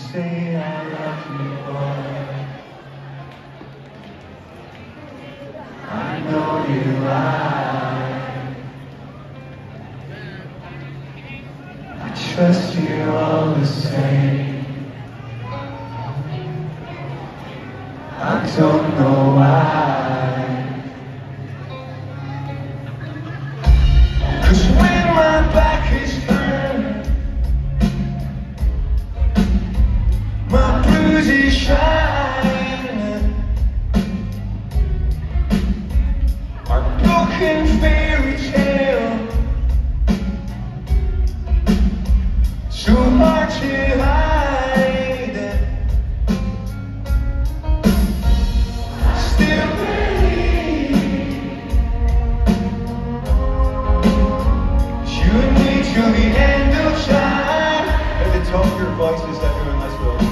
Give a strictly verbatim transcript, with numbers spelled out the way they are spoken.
say I love you, boy. I know you lie. I trust you all the same. I don't know why. Cause when my back is turned, my bruises shine, our broken fairy tale, so hard to hide. Still believe you and me till the end of time. At the top of your voices, everyone, let's go.